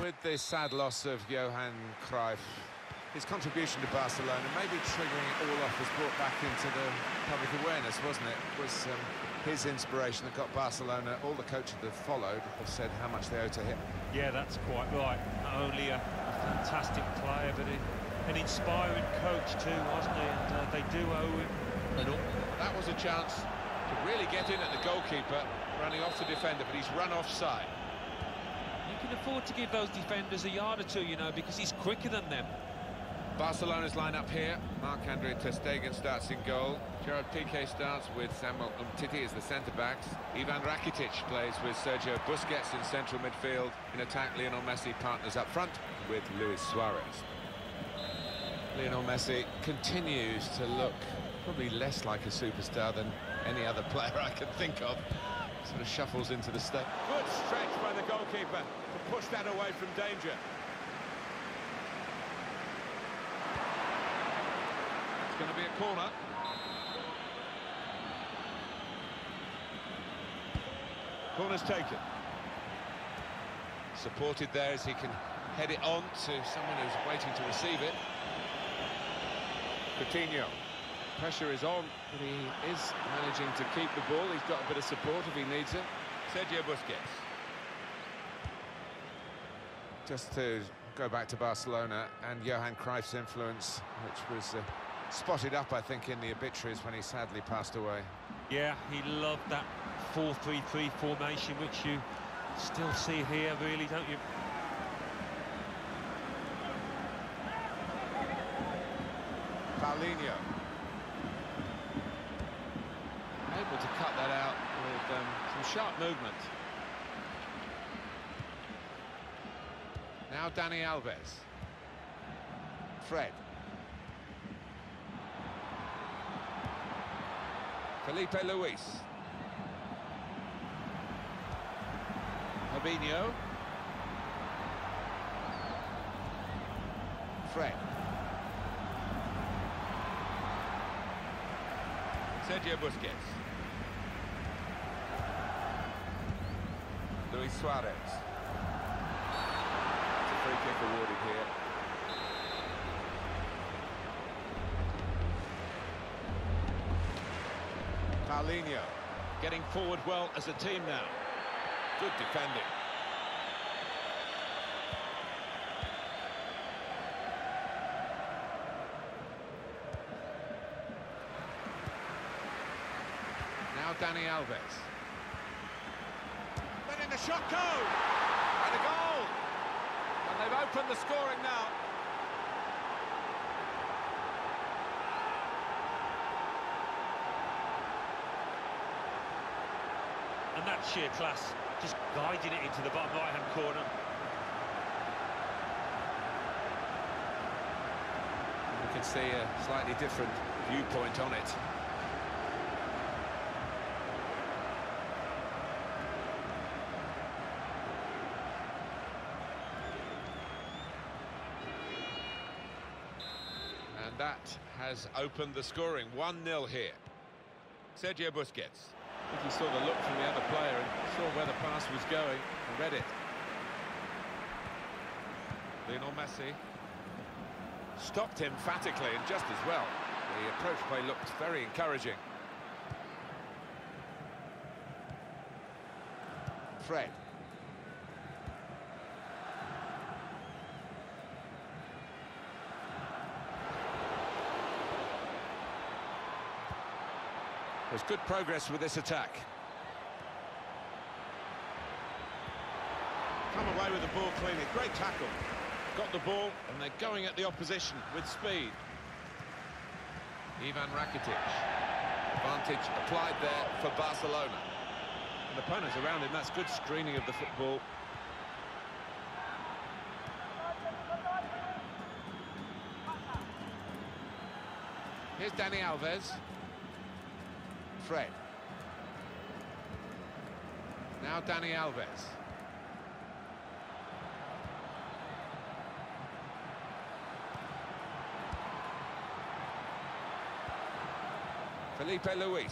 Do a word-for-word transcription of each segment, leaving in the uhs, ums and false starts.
with the sad loss of Johan Cruyff, his contribution to Barcelona, maybe triggering it all off, was brought back into the public awareness, wasn't it? It was um, his inspiration that got Barcelona. All the coaches that followed have said how much they owe to him. Yeah, that's quite right. Not only a, a fantastic player, but a, an inspiring coach too, wasn't he? And uh, they do owe him. And that was a chance to really get in at the goalkeeper, running off the defender, but he's run offside. You can afford to give those defenders a yard or two, you know, because he's quicker than them. Barcelona's line-up here. Marc-Andre ter Stegen starts in goal. Gerard Piqué starts with Samuel Umtiti as the centre-backs. Ivan Rakitic plays with Sergio Busquets in central midfield. In attack, Lionel Messi partners up front with Luis Suarez. Lionel Messi continues to look probably less like a superstar than any other player I can think of. Sort of shuffles into the stake. Good stretch by the goalkeeper to push that away from danger. It's going to be a corner. Corner's taken. Supported there as he can head it on to someone who's waiting to receive it. Coutinho. Pressure is on, but he is managing to keep the ball. He's got a bit of support if he needs it. Sergio Busquets. Just to go back to Barcelona and Johan Cruyff's influence, which was uh, spotted up, I think, in the obituaries when he sadly passed away. Yeah, he loved that four three three formation, which you still see here, really, don't you? Paulinho. Able to cut that out with um, some sharp movement. Now Dani Alves. Fred. Felipe Luis. Fabinho. Fred. Sergio Busquets. Luis Suarez. It's a free kick awarded here. Paulinho getting forward well as a team now. Good defending. Now Dani Alves. Letting the shot go! And a goal! And they've opened the scoring now. And that sheer class, just guiding it into the bottom right-hand corner. You can see a slightly different viewpoint on it. And that has opened the scoring. one nil here. Sergio Busquets. I think he saw the look from the other player and saw where the pass was going and read it. Lionel Messi stopped emphatically and just as well. The approach play looked very encouraging. Fred. There's good progress with this attack. Come away with the ball cleanly. Great tackle. Got the ball and they're going at the opposition with speed. Ivan Rakitic. Advantage applied there for Barcelona. And opponents around him, that's good screening of the football. Here's Dani Alves. Fred. Now Dani Alves. Felipe Luis.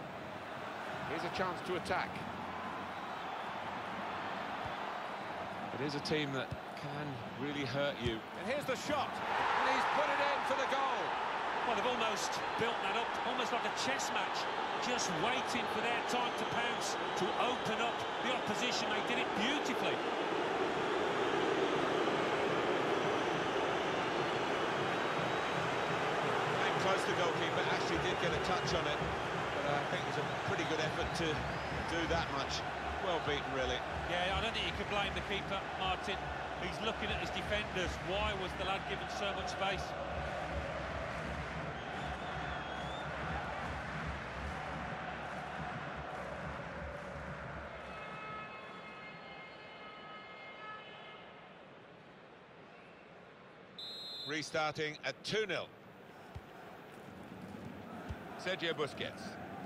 Here's a chance to attack. It is a team that can really hurt you. And here's the shot, and he's put it in for the goal. Well, they've almost built that up, almost like a chess match, just waiting for their time to pounce, to open up the opposition. They did it beautifully. Came close to goalkeeper, actually did get a touch on it, but I think it was a pretty good effort to do that much. Well beaten, really. Yeah, I don't think you can blame the keeper, Martin. He's looking at his defenders. Why was the lad given so much space? Restarting at two nil. Sergio Busquets.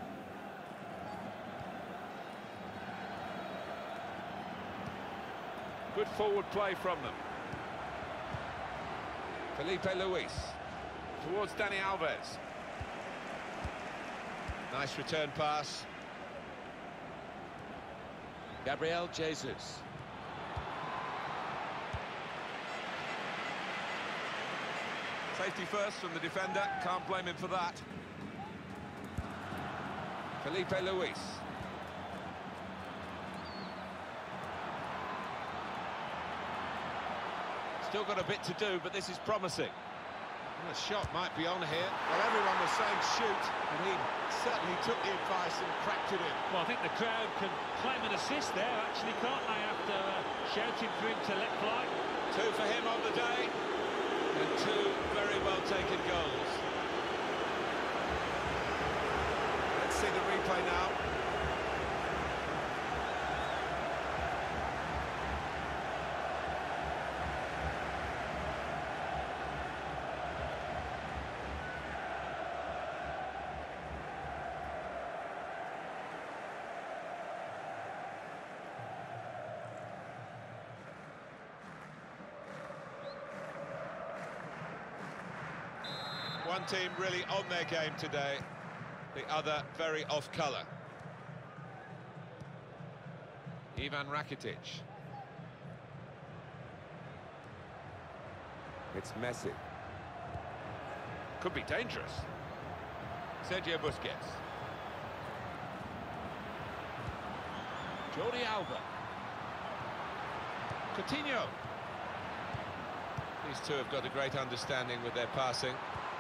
Good forward play from them. Felipe Luis towards Dani Alves. Nice return pass. Gabriel Jesus. Safety first from the defender, can't blame him for that. Felipe Luis. Still got a bit to do, but this is promising. And the shot might be on here. Well, everyone was saying shoot, and he certainly took the advice and cracked it in. Well, I think the crowd can claim an assist there, actually, can't they, after uh, shouting for him to let fly? Two for him on the day, and two very well-taken goals. Let's see the replay now. One team really on their game today, the other very off colour. Ivan Rakitic. It's Messi. Could be dangerous. Sergio Busquets. Jordi Alba. Coutinho. These two have got a great understanding with their passing.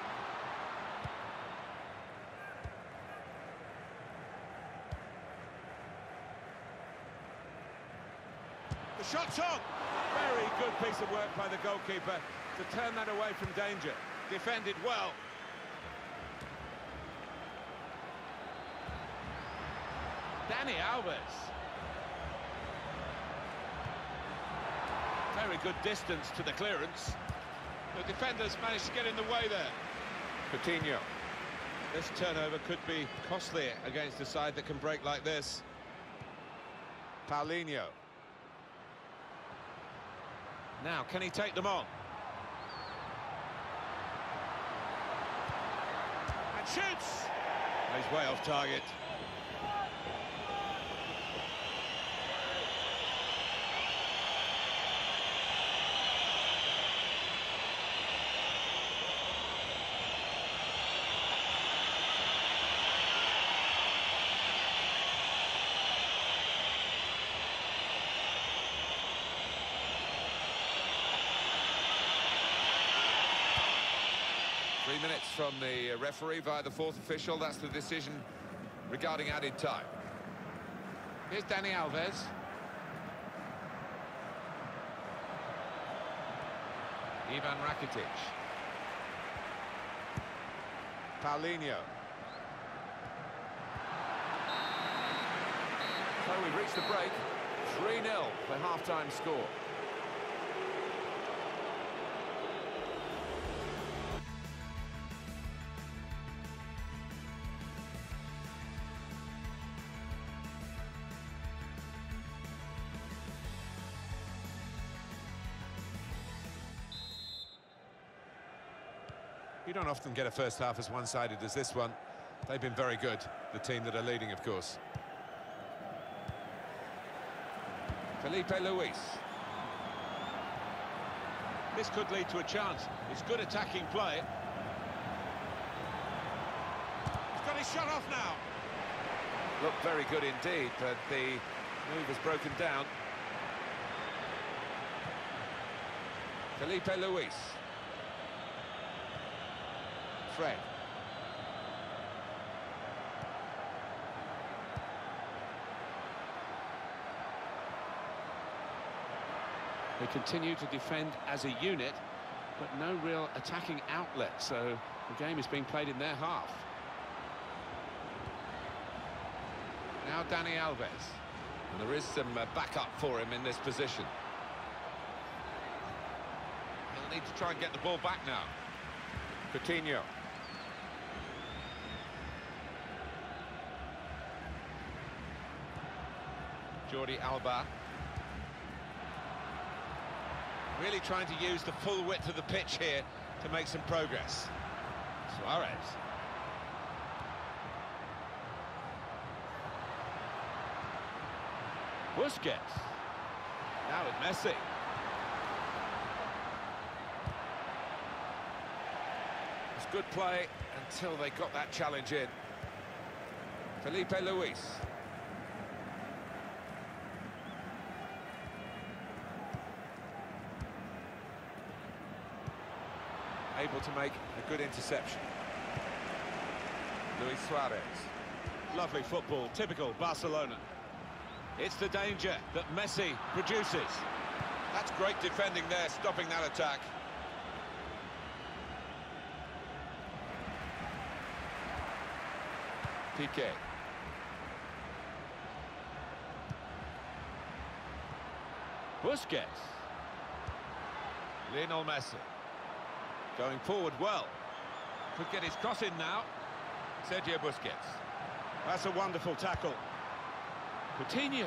The shot's on! Very good piece of work by the goalkeeper to turn that away from danger. Defended well. Dani Alves. Very good distance to the clearance. The defenders managed to get in the way there. Coutinho. This turnover could be costly against a side that can break like this. Paulinho. Now, can he take them on? And shoots! He's way off target. Three minutes from the referee via the fourth official. That's the decision regarding added time. Here's Dani Alves. Ivan Rakitic. Paulinho. So we've reached the break. three nil, the half-time score. You don't often get a first half as one-sided as this one. They've been very good, the team that are leading, of course. Felipe Luis. This could lead to a chance. It's good attacking play. He's got his shot off now. Looked very good indeed, but the move has broken down. Felipe Luis. Fred. They continue to defend as a unit, but no real attacking outlet, so the game is being played in their half. Now Dani Alves. And there is some uh, backup for him in this position. He'll need to try and get the ball back now. Coutinho. Jordi Alba. Really trying to use the full width of the pitch here to make some progress. Suarez. Busquets. Now with Messi. It's good play until they got that challenge in. Felipe Luis. Able to make a good interception. Luis Suarez. Lovely football, typical Barcelona. It's the danger that Messi produces. That's great defending there, stopping that attack. Piqué. Busquets. Lionel Messi. Going forward well. Could get his cross in now. Sergio Busquets. That's a wonderful tackle. Coutinho.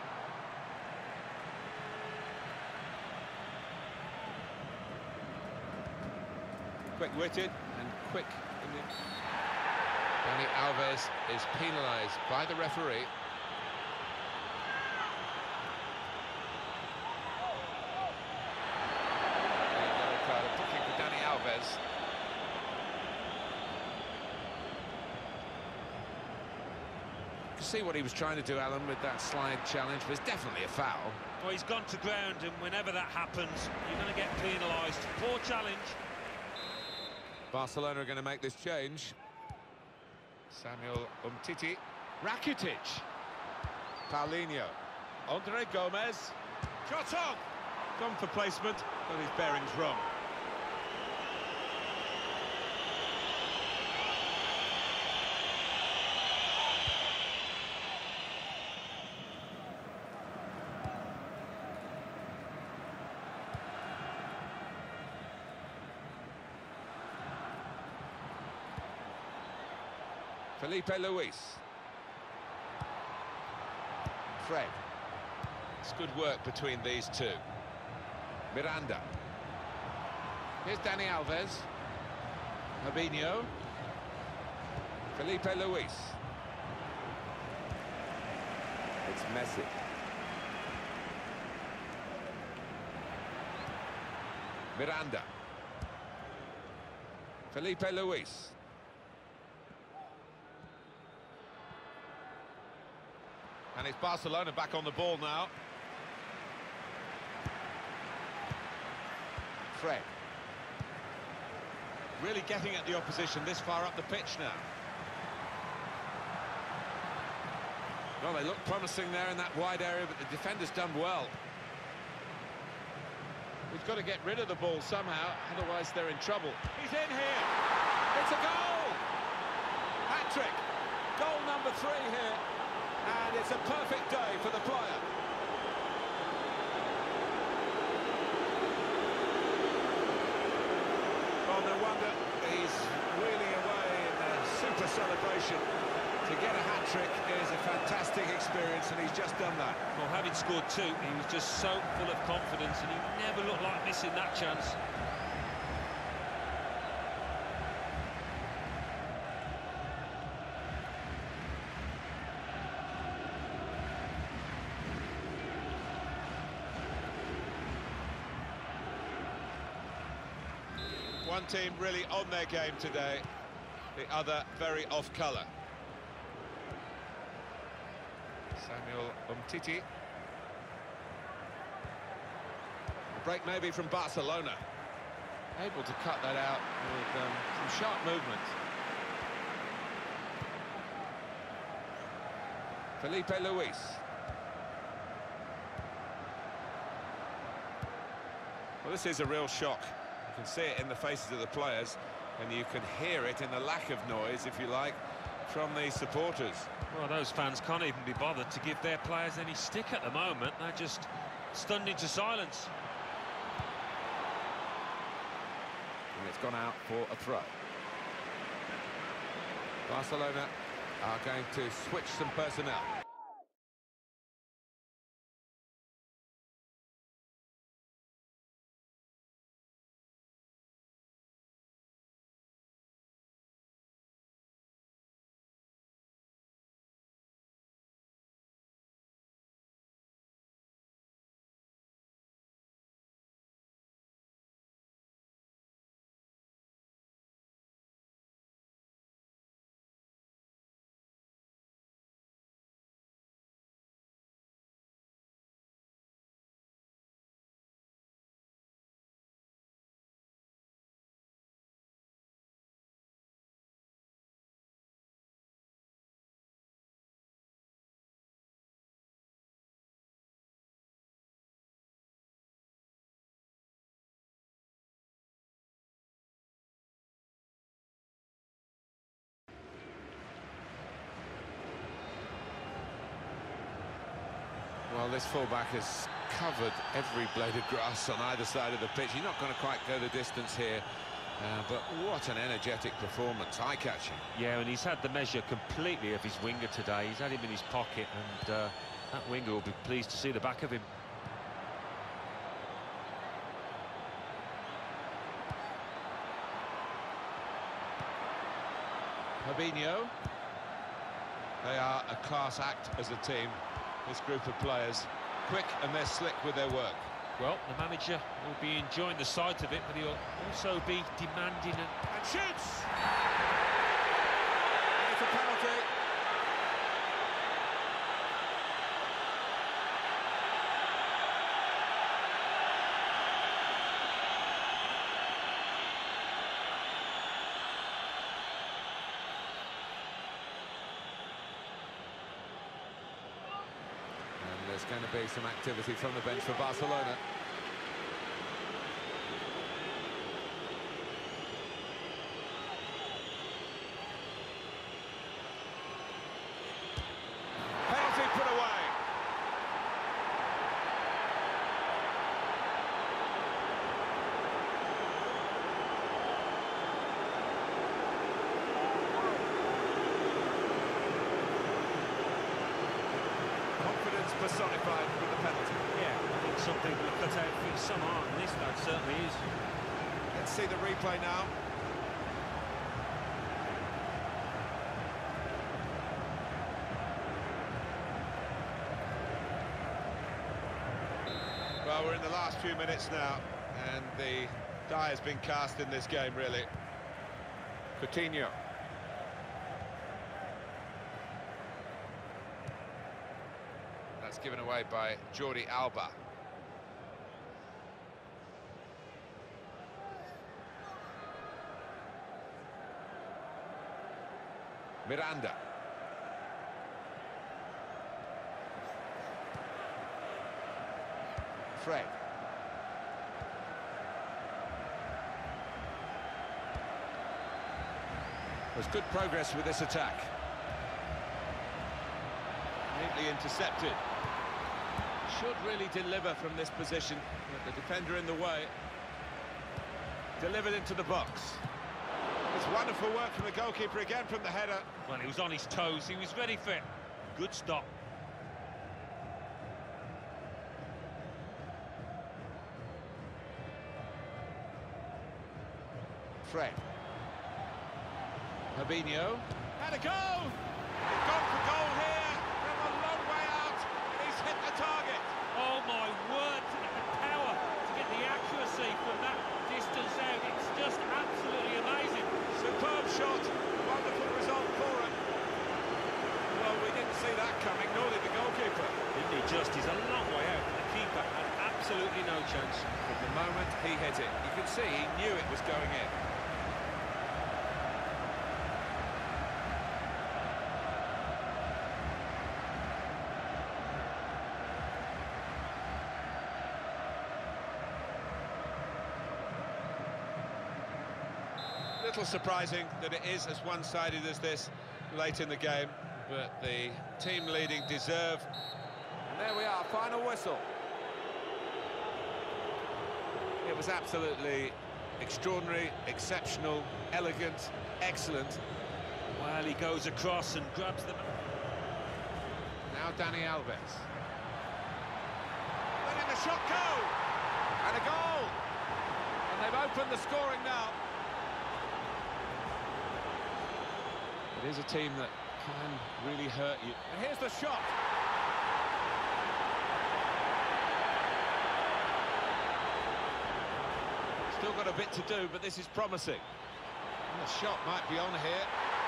Quick-witted and quick in the... Dani Alves is penalised by the referee. Yellow card, a booking for Dani Alves. You can see what he was trying to do, Alan, with that slide challenge. But it's definitely a foul. Well, he's gone to ground, and whenever that happens, you're going to get penalised. Poor challenge. Barcelona are going to make this change. Samuel Umtiti. Rakitic. Paulinho. Andre Gomez. Shot on! Gone for placement, but his bearing's wrong. Felipe Luis. Fred. It's good work between these two. Miranda. Here's Dani Alves. Fabinho. Felipe Luis. It's Messi. Miranda. Felipe Luis. And it's Barcelona back on the ball now. Fred. Really getting at the opposition this far up the pitch now. Well, they look promising there in that wide area, but the defender's done well. We've got to get rid of the ball somehow, otherwise they're in trouble. He's in here. It's a goal! Hat-trick. Goal number three here. And it's a perfect day for the player. Oh, no wonder he's wheeling away in a super celebration. To get a hat-trick is a fantastic experience, and he's just done that. Well, having scored two, he was just so full of confidence, and he never looked like missing that chance. One team really on their game today, the other very off-colour. Samuel Umtiti. A break maybe from Barcelona. Able to cut that out with um, some sharp movement. Felipe Luis. Well, this is a real shock. You can see it in the faces of the players, and you can hear it in the lack of noise, if you like, from the supporters. Well, those fans can't even be bothered to give their players any stick at the moment. They're just stunned into silence. And it's gone out for a throw. Barcelona are going to switch some personnel. Well, this fullback has covered every blade of grass on either side of the pitch. He's not going to quite go the distance here, uh, but what an energetic performance, eye-catching. Yeah, and he's had the measure completely of his winger today. He's had him in his pocket, and uh, that winger will be pleased to see the back of him. Fabinho. They are a class act as a team, this group of players. Quick, and they're slick with their work. Well, the manager will be enjoying the sight of it, but he'll also be demanding it. And shoots! And it's a penalty. There's going to be some activity from the bench for Barcelona. Penalty put away. Personified with the penalty. Yeah, I think some people are cut out for some aren't, and this lad certainly is. Let's see the replay now. Well, we're in the last few minutes now, and the die has been cast in this game, really. Coutinho. That's given away by Jordi Alba. Miranda. Fred. There's good progress with this attack. Neatly intercepted. Should really deliver from this position, with the defender in the way. Delivered into the box. It's wonderful work from the goalkeeper again from the header. Well, he was on his toes, he was ready for it. Good stop. Fred. Fabinho. Had a goal! He's gone for goal here from a long way out. He's hit the target. Oh my word, to get the power, to get the accuracy from that distance out, it's just absolutely chance. From the moment he hit it, you can see he knew it was going in. Little surprising that it is as one-sided as this late in the game, but the team leading deserve. And there we are, final whistle. It was absolutely extraordinary, exceptional, elegant, excellent. Well, he goes across and grabs them. Now Dani Alves. Letting the shot go! And a goal! And they've opened the scoring now. It is a team that can really hurt you. And here's the shot. Still got a bit to do, but this is promising. And the shot might be on here.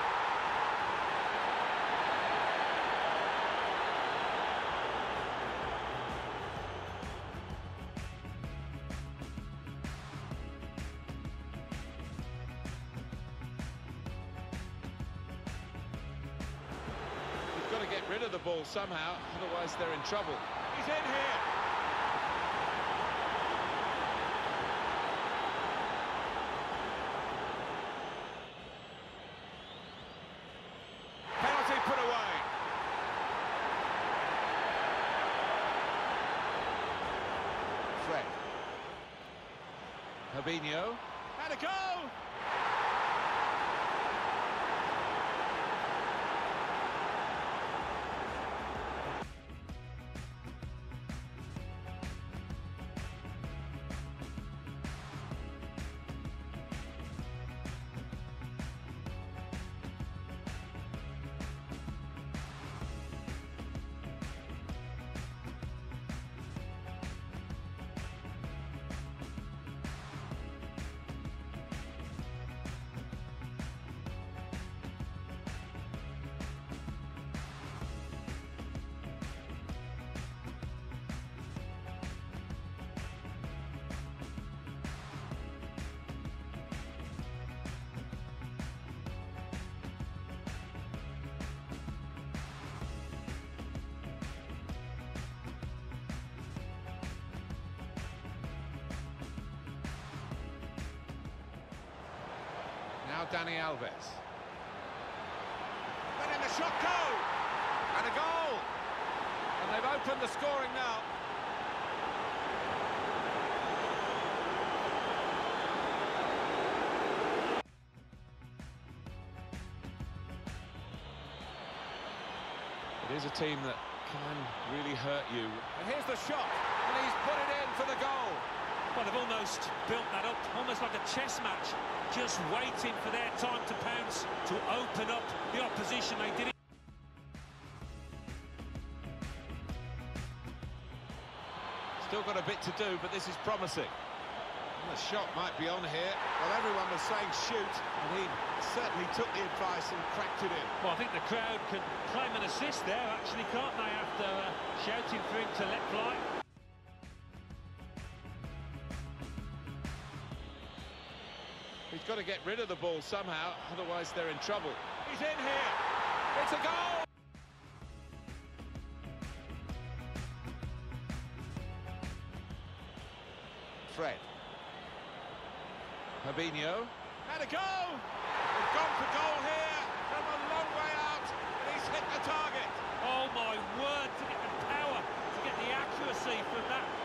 Got to get rid of the ball somehow, otherwise they're in trouble. He's in here. Penalty put away. Fred. Fabinho. And a goal! Now Dani Alves. Letting the shot go! And a goal! And they've opened the scoring now. It is a team that can really hurt you. And here's the shot, and he's put it in for the goal. Well, they've almost built that up, almost like a chess match, just waiting for their time to pounce, to open up the opposition. They did it. Still got a bit to do, but this is promising. And the shot might be on here. Well, everyone was saying shoot, and he certainly took the advice and cracked it in. Well, I think the crowd can claim an assist there, actually, can't they, after uh, shouting for him to let fly. He's got to get rid of the ball somehow, otherwise they're in trouble. He's in here. It's a goal! Fred. Fabinho. And a goal! They've gone for goal here from a long way out, and he's hit the target. Oh, my word, to get the power, to get the accuracy from that